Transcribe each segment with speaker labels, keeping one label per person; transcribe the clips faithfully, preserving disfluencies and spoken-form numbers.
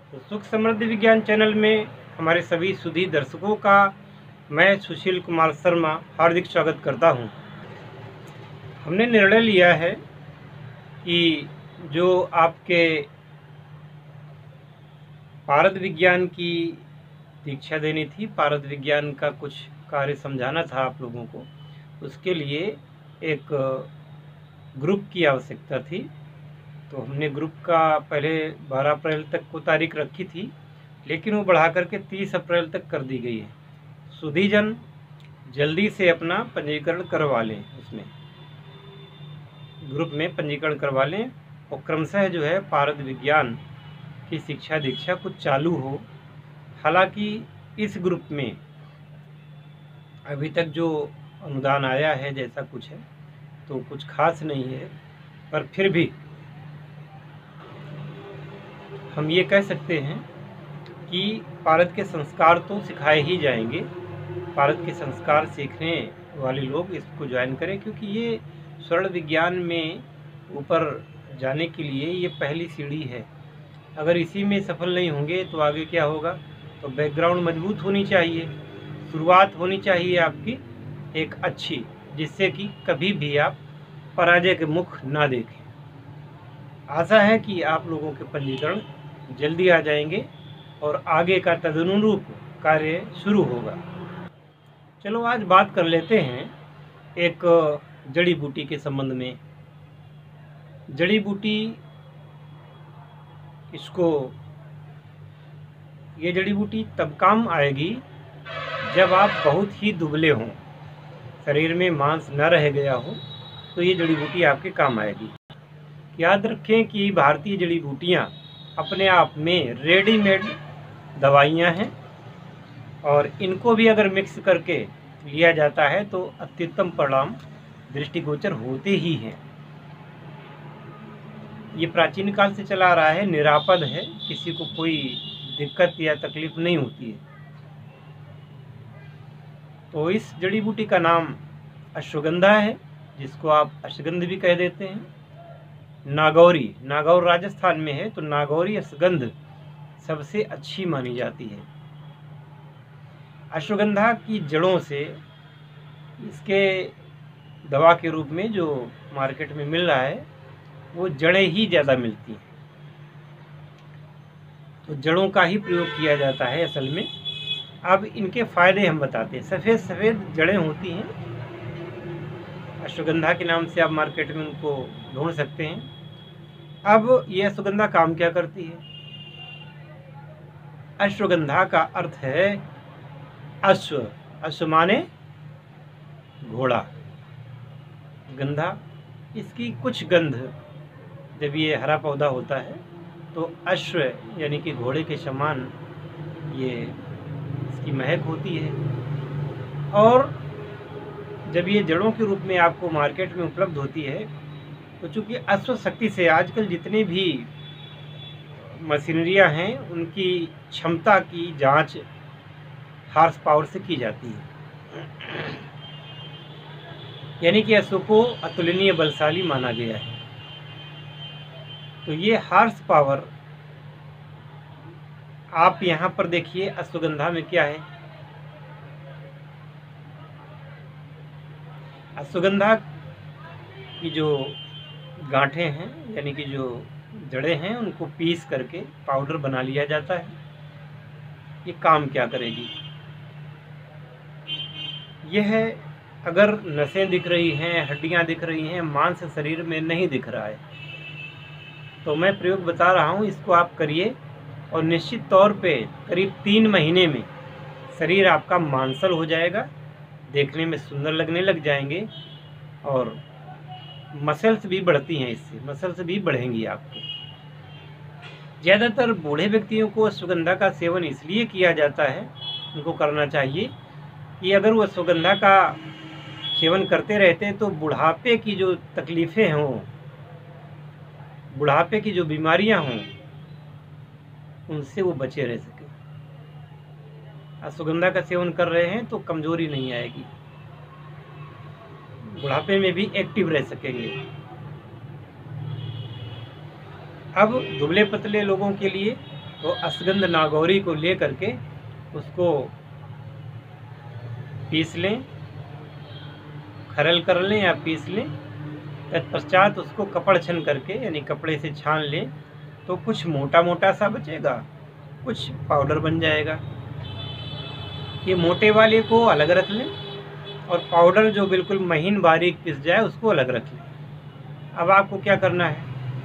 Speaker 1: तो सुख समृद्धि विज्ञान चैनल में हमारे सभी सुधी दर्शकों का मैं सुशील कुमार शर्मा हार्दिक स्वागत करता हूं। हमने निर्णय लिया है कि जो आपके पारद विज्ञान की दीक्षा देनी थी, पारद विज्ञान का कुछ कार्य समझाना था आप लोगों को, उसके लिए एक ग्रुप की आवश्यकता थी। तो हमने ग्रुप का पहले बारह अप्रैल तक को तारीख रखी थी, लेकिन वो बढ़ा करके तीस अप्रैल तक कर दी गई है। सुधीजन जल्दी से अपना पंजीकरण करवा लें, उसमें ग्रुप में पंजीकरण करवा लें और क्रमशः जो है पारद विज्ञान की शिक्षा दीक्षा कुछ चालू हो। हालांकि इस ग्रुप में अभी तक जो अनुदान आया है जैसा कुछ है तो कुछ खास नहीं है, पर फिर भी हम ये कह सकते हैं कि पारद के संस्कार तो सिखाए ही जाएंगे। पारद के संस्कार सीखने वाले लोग इसको ज्वाइन करें, क्योंकि ये स्वर्ण विज्ञान में ऊपर जाने के लिए ये पहली सीढ़ी है। अगर इसी में सफल नहीं होंगे तो आगे क्या होगा? तो बैकग्राउंड मजबूत होनी चाहिए, शुरुआत होनी चाहिए आपकी एक अच्छी, जिससे कि कभी भी आप पराजय के मुख ना देखें। आशा है कि आप लोगों के पंजीकरण जल्दी आ जाएंगे और आगे का तदनुरूप कार्य शुरू होगा। चलो आज बात कर लेते हैं एक जड़ी बूटी के संबंध में। जड़ी बूटी, इसको ये जड़ी बूटी तब काम आएगी जब आप बहुत ही दुबले हों, शरीर में मांस न रह गया हो, तो ये जड़ी बूटी आपके काम आएगी। याद रखें कि भारतीय जड़ी बूटियाँ अपने आप में रेडीमेड दवाइयाँ हैं और इनको भी अगर मिक्स करके लिया जाता है तो अत्युत्तम परिणाम दृष्टिगोचर होते ही हैं। ये प्राचीन काल से चला आ रहा है, निरापद है, किसी को कोई दिक्कत या तकलीफ नहीं होती है। तो इस जड़ी बूटी का नाम अश्वगंधा है, जिसको आप अश्वगंध भी कह देते हैं। नागौरी, नागौर राजस्थान में है, तो नागौरी अश्वगंध सबसे अच्छी मानी जाती है। अश्वगंधा की जड़ों से इसके दवा के रूप में जो मार्केट में मिल रहा है वो जड़ें ही ज़्यादा मिलती हैं, तो जड़ों का ही प्रयोग किया जाता है असल में। अब इनके फ़ायदे हम बताते हैं। सफ़ेद सफ़ेद जड़ें होती हैं, अश्वगंधा के नाम से आप मार्केट में उनको ढूंढ सकते हैं। अब ये अश्वगंधा काम क्या करती है? अश्वगंधा का अर्थ है अश्व, अश्व माने घोड़ा, गंधा। इसकी कुछ गंध, जब ये हरा पौधा होता है तो अश्व यानी कि घोड़े के समान ये इसकी महक होती है। और जब ये जड़ों के रूप में आपको मार्केट में उपलब्ध होती है तो चूँकि अश्व शक्ति से आजकल जितनी भी मशीनरियाँ हैं उनकी क्षमता की जांच हार्स पावर से की जाती है, यानी कि अश्व को अतुलनीय बलशाली माना गया है। तो ये हार्स पावर आप यहाँ पर देखिए अश्वगंधा में क्या है। अश्वगंधा की जो गांठें हैं यानी कि जो जड़ें हैं उनको पीस करके पाउडर बना लिया जाता है। ये काम क्या करेगी? यह है, अगर नसें दिख रही हैं, हड्डियां दिख रही हैं, मांस शरीर में नहीं दिख रहा है, तो मैं प्रयोग बता रहा हूँ, इसको आप करिए और निश्चित तौर पे करीब तीन महीने में शरीर आपका मांसल हो जाएगा, देखने में सुंदर लगने लग जाएंगे और मसल्स भी बढ़ती हैं, इससे मसल्स भी बढ़ेंगी आपके। ज़्यादातर बूढ़े व्यक्तियों को अश्वगंधा का सेवन इसलिए किया जाता है, उनको करना चाहिए कि अगर वो अश्वगंधा का सेवन करते रहते हैं तो बुढ़ापे की जो तकलीफ़ें हों, बुढ़ापे की जो बीमारियां हों, उनसे वो बचे रह सके। अश्वगंधा का सेवन कर रहे हैं तो कमजोरी नहीं आएगी, बुढ़ापे में भी एक्टिव रह सकेंगे। अब दुबले पतले लोगों के लिए तो अश्वगंध नागौरी को ले करके उसको पीस लें, खरल कर लें या पीस लें। तत्पश्चात उसको कपड़ छन करके यानी कपड़े से छान लें, तो कुछ मोटा मोटा सा बचेगा, कुछ पाउडर बन जाएगा। ये मोटे वाले को अलग रख लें और पाउडर जो बिल्कुल महीन बारीक पिस जाए उसको अलग रख लें। अब आपको क्या करना है,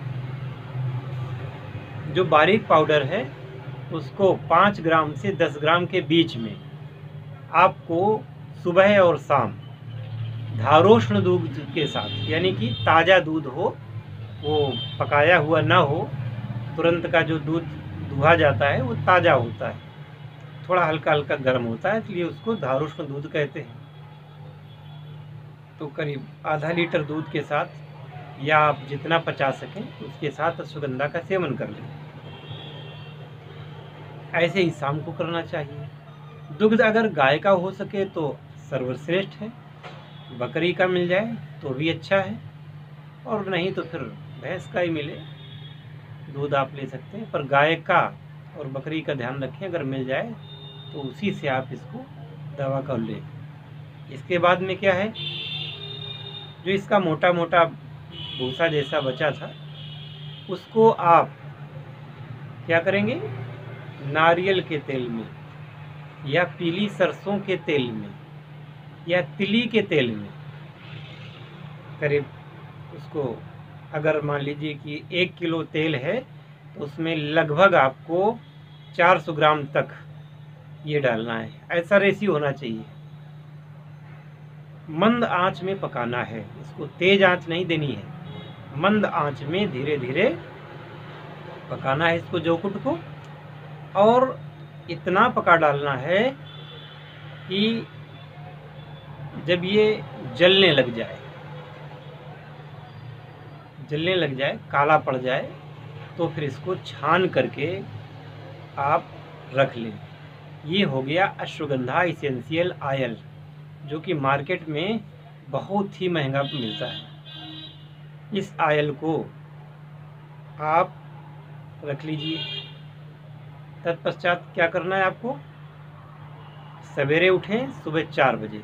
Speaker 1: जो बारीक पाउडर है उसको पाँच ग्राम से दस ग्राम के बीच में आपको सुबह और शाम धारोष्ण दूध के साथ, यानी कि ताज़ा दूध हो, वो पकाया हुआ ना हो, तुरंत का जो दूध दुहा जाता है वो ताज़ा होता है, थोड़ा हल्का हल्का गर्म होता है, इसलिए उसको धारोष्ण दूध कहते हैं। तो करीब आधा लीटर दूध के साथ या आप जितना पचा सकें उसके साथ अश्वगंधा का सेवन कर लें। ऐसे ही शाम को करना चाहिए। दुग्ध अगर गाय का हो सके तो सर्वश्रेष्ठ है, बकरी का मिल जाए तो भी अच्छा है, और नहीं तो फिर भैंस का ही मिले दूध आप ले सकते हैं। पर गाय का और बकरी का ध्यान रखें, अगर मिल जाए तो उसी से आप इसको दवा कर लें। इसके बाद में क्या है, जो इसका मोटा मोटा भूसा जैसा बचा था उसको आप क्या करेंगे, नारियल के तेल में या पीली सरसों के तेल में या तिली के तेल में करीब उसको, अगर मान लीजिए कि एक किलो तेल है तो उसमें लगभग आपको चार सौ ग्राम तक ये डालना है। ऐसा रेशियो होना चाहिए। मंद आंच में पकाना है इसको, तेज आंच नहीं देनी है, मंद आंच में धीरे धीरे पकाना है इसको जोकुट को। और इतना पका डालना है कि जब ये जलने लग जाए, जलने लग जाए, काला पड़ जाए, तो फिर इसको छान करके आप रख लें। ये हो गया अश्वगंधा इसेंशियल ऑयल, जो कि मार्केट में बहुत ही महंगा मिलता है। इस ऑयल को आप रख लीजिए। तत्पश्चात क्या करना है आपको, सवेरे उठें सुबह चार बजे,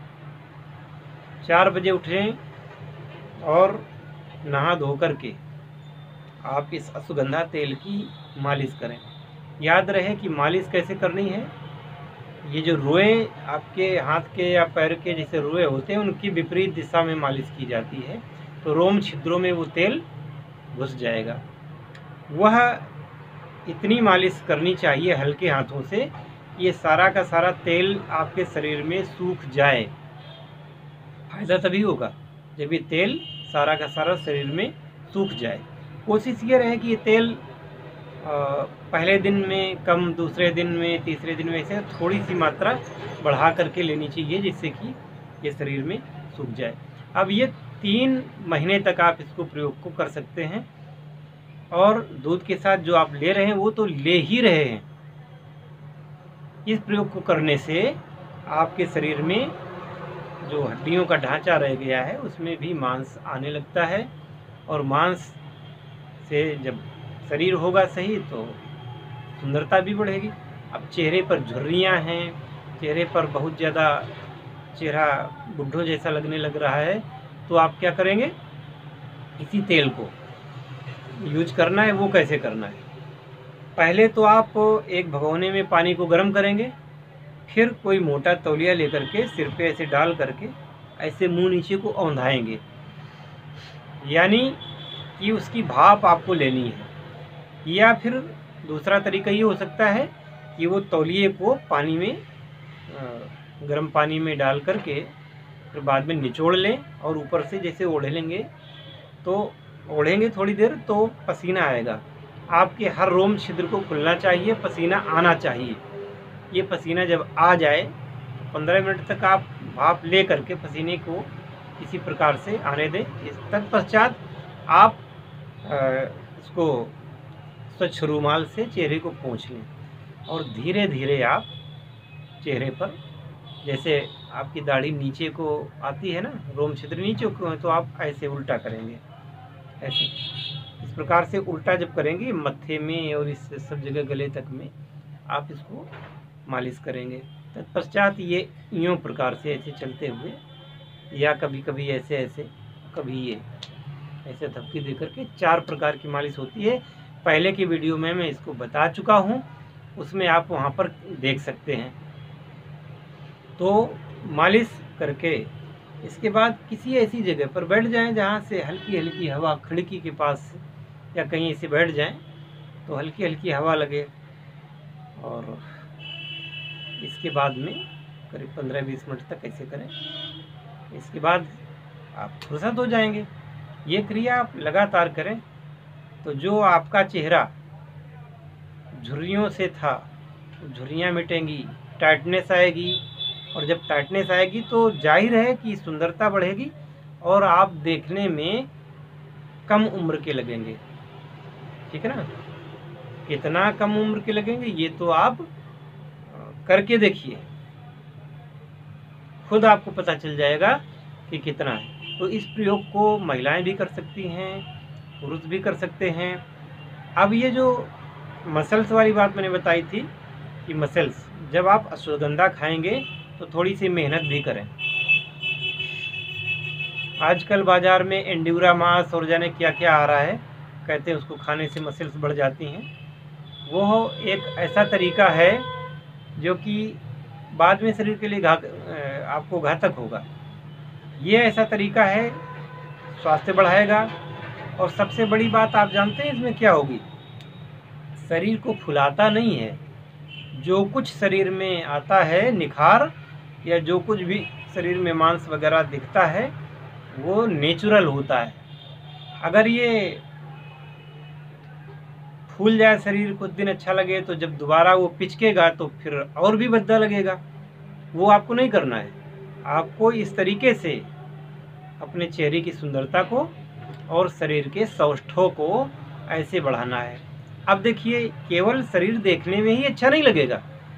Speaker 1: चार बजे उठें और नहा धो करके आप इस अश्वगंधा तेल की मालिश करें। याद रहे कि मालिश कैसे करनी है, ये जो रुएं आपके हाथ के या पैर के जैसे रुएं होते हैं उनकी विपरीत दिशा में मालिश की जाती है, तो रोम छिद्रों में वो तेल घुस जाएगा। वह इतनी मालिश करनी चाहिए हल्के हाथों से, ये सारा का सारा तेल आपके शरीर में सूख जाए। फायदा तभी होगा जब ये तेल सारा का सारा शरीर में सूख जाए। कोशिश ये रहे कि ये तेल पहले दिन में कम, दूसरे दिन में, तीसरे दिन में, ऐसे थोड़ी सी मात्रा बढ़ा करके लेनी चाहिए जिससे कि ये शरीर में सूख जाए। अब ये तीन महीने तक आप इसको प्रयोग को कर सकते हैं, और दूध के साथ जो आप ले रहे हैं वो तो ले ही रहे हैं। इस प्रयोग को करने से आपके शरीर में जो हड्डियों का ढांचा रह गया है उसमें भी मांस आने लगता है, और मांस से जब शरीर होगा सही तो सुंदरता भी बढ़ेगी। अब चेहरे पर झुर्रियाँ हैं, चेहरे पर बहुत ज़्यादा चेहरा बुढ़ों जैसा लगने लग रहा है, तो आप क्या करेंगे, इसी तेल को यूज करना है। वो कैसे करना है, पहले तो आप एक भगोने में पानी को गर्म करेंगे, फिर कोई मोटा तौलिया लेकर के सिर पे ऐसे डाल करके ऐसे मुंह नीचे को औंधाएंगे, यानी कि उसकी भाप आपको लेनी है। या फिर दूसरा तरीका ये हो सकता है कि वो तौलिए को पानी में, गर्म पानी में डाल करके फिर बाद में निचोड़ लें और ऊपर से जैसे ओढ़ लेंगे, तो ओढ़ेंगे थोड़ी देर तो पसीना आएगा। आपके हर रोम छिद्र को खुलना चाहिए, पसीना आना चाहिए। ये पसीना जब आ जाए पंद्रह मिनट तक आप भाप ले करके पसीने को किसी प्रकार से आने दें। इस तत्पश्चात आप इसको स्वच्छ रूमाल से चेहरे को पोंछ लें, और धीरे धीरे आप चेहरे पर, जैसे आपकी दाढ़ी नीचे को आती है ना, रोम छिद्र नीचे को, तो आप ऐसे उल्टा करेंगे, ऐसे इस प्रकार से उल्टा जब करेंगे मत्थे में और इस सब जगह गले तक में आप इसको मालिश करेंगे। तत्पश्चात ये यूँ प्रकार से ऐसे चलते हुए या कभी कभी ऐसे ऐसे कभी ये ऐसे धक्के दे करके चार प्रकार की मालिश होती है। पहले की वीडियो में मैं इसको बता चुका हूँ, उसमें आप वहाँ पर देख सकते हैं। तो मालिश करके इसके बाद किसी ऐसी जगह पर बैठ जाएं जहाँ से हल्की हल्की हवा, खिड़की के पास या कहीं ऐसे बैठ जाएं तो हल्की हल्की हवा लगे। और इसके बाद में करीब पंद्रह बीस मिनट तक ऐसे करें। इसके बाद आप फुर्सत हो जाएंगे। ये क्रिया आप लगातार करें तो जो आपका चेहरा झुर्रियों से था, झुर्रियाँ मिटेंगी, टाइटनेस आएगी। और जब टाइटनेस आएगी तो जाहिर है कि सुंदरता बढ़ेगी और आप देखने में कम उम्र के लगेंगे। ठीक है ना? कितना कम उम्र के लगेंगे ये तो आप करके देखिए, खुद आपको पता चल जाएगा कि कितना है। तो इस प्रयोग को महिलाएं भी कर सकती हैं, पुरुष भी कर सकते हैं। अब ये जो मसल्स वाली बात मैंने बताई थी कि मसल्स, जब आप अश्वगंधा खाएंगे तो थोड़ी सी मेहनत भी करें। आजकल बाज़ार में एंड्यूरा मास और जाने क्या क्या आ रहा है, कहते हैं उसको खाने से मसल्स बढ़ जाती हैं। वो एक ऐसा तरीका है जो कि बाद में शरीर के लिए घा आपको घातक होगा। ये ऐसा तरीका है, स्वास्थ्य बढ़ाएगा। और सबसे बड़ी बात आप जानते हैं इसमें क्या होगी? शरीर को फुलाता नहीं है। जो कुछ शरीर में आता है निखार या जो कुछ भी शरीर में मांस वगैरह दिखता है वो नेचुरल होता है। अगर ये फूल जाए शरीर, कुछ दिन अच्छा लगे, तो जब दोबारा वो पिचकेगा तो फिर और भी भद्दा लगेगा। वो आपको नहीं करना है। आपको इस तरीके से अपने चेहरे की सुंदरता को और शरीर के सौष्ठव को ऐसे बढ़ाना है। अब देखिए, केवल शरीर देखने में ही अच्छा नहीं लगेगा।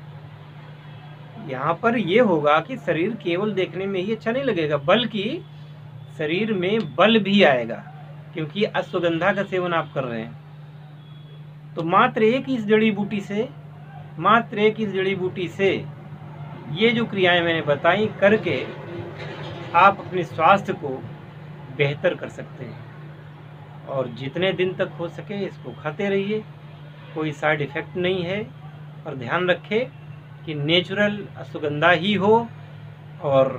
Speaker 1: यहाँ पर ये होगा कि शरीर केवल देखने में ही अच्छा नहीं लगेगा, बल्कि शरीर में बल भी आएगा, क्योंकि अश्वगंधा का सेवन आप कर रहे हैं। तो मात्र एक इस जड़ी बूटी से मात्र एक इस जड़ी बूटी से ये जो क्रियाएं मैंने बताई करके आप अपने स्वास्थ्य को बेहतर कर सकते हैं। और जितने दिन तक हो सके इसको खाते रहिए, कोई साइड इफ़ेक्ट नहीं है। और ध्यान रखें कि नेचुरल अश्वगंधा ही हो। और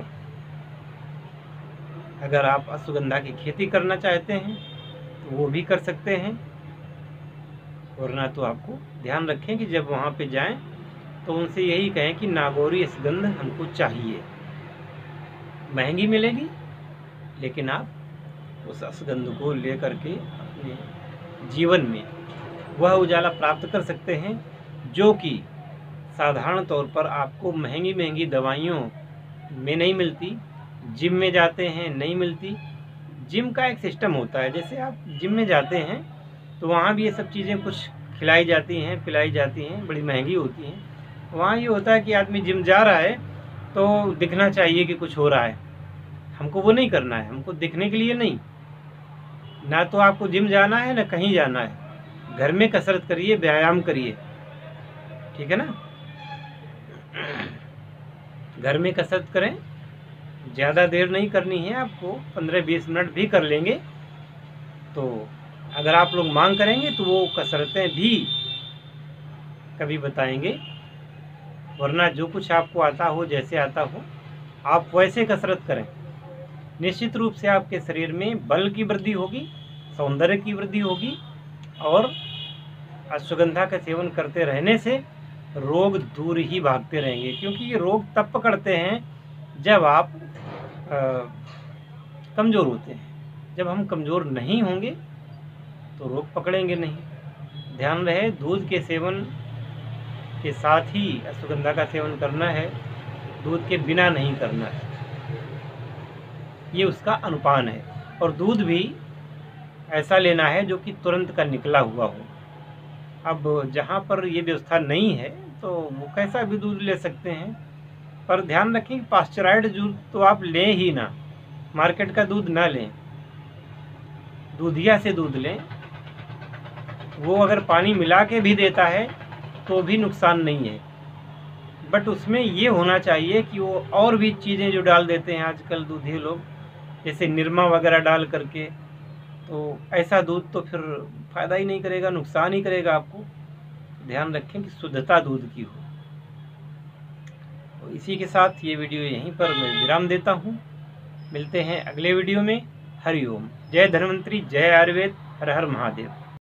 Speaker 1: अगर आप अश्वगंधा की खेती करना चाहते हैं तो वो भी कर सकते हैं। वरना तो आपको ध्यान रखें कि जब वहाँ पे जाएं तो उनसे यही कहें कि नागौरी सुगंध हमको चाहिए। महंगी मिलेगी, लेकिन आप उस सुगंध को ले करके अपने जीवन में वह उजाला प्राप्त कर सकते हैं जो कि साधारण तौर पर आपको महंगी महंगी दवाइयों में नहीं मिलती। जिम में जाते हैं नहीं मिलती। जिम का एक सिस्टम होता है, जैसे आप जिम में जाते हैं तो वहाँ भी ये सब चीज़ें कुछ खिलाई जाती हैं, पिलाई जाती हैं, बड़ी महंगी होती हैं। वहाँ ये होता है कि आदमी जिम जा रहा है तो दिखना चाहिए कि कुछ हो रहा है। हमको वो नहीं करना है, हमको दिखने के लिए नहीं। ना तो आपको जिम जाना है ना कहीं जाना है। घर में कसरत करिए, व्यायाम करिए, ठीक है ना? घर में कसरत करें, ज़्यादा देर नहीं करनी है आपको, पंद्रह बीस मिनट भी कर लेंगे तो अगर आप लोग मांग करेंगे तो वो कसरतें भी कभी बताएंगे। वरना जो कुछ आपको आता हो, जैसे आता हो, आप वैसे कसरत करें। निश्चित रूप से आपके शरीर में बल की वृद्धि होगी, सौंदर्य की वृद्धि होगी। और अश्वगंधा का सेवन करते रहने से रोग दूर ही भागते रहेंगे, क्योंकि ये रोग तब पकड़ते हैं जब आप आ, कमज़ोर होते हैं। जब हम कमज़ोर नहीं होंगे तो रोग पकड़ेंगे नहीं। ध्यान रहे, दूध के सेवन के साथ ही अश्वगंधा का सेवन करना है, दूध के बिना नहीं करना है। ये उसका अनुपान है। और दूध भी ऐसा लेना है जो कि तुरंत का निकला हुआ हो। अब जहाँ पर ये व्यवस्था नहीं है तो वो कैसा भी दूध ले सकते हैं, पर ध्यान रखें पास्चराइज्ड दूध तो आप लें ही ना, मार्केट का दूध ना लें, दूधिया से दूध लें वो अगर पानी मिला के भी देता है तो भी नुकसान नहीं है, बट उसमें ये होना चाहिए कि वो और भी चीज़ें जो डाल देते हैं आजकल दूधिए लोग, जैसे निरमा वगैरह डाल करके, तो ऐसा दूध तो फिर फ़ायदा ही नहीं करेगा, नुकसान ही करेगा आपको। ध्यान रखें कि शुद्धता दूध की हो। तो इसी के साथ ये वीडियो यहीं पर मैं विराम देता हूँ। मिलते हैं अगले वीडियो में। हरि ओम। जय धन्वंतरी, जय आयुर्वेद, हर हर महादेव।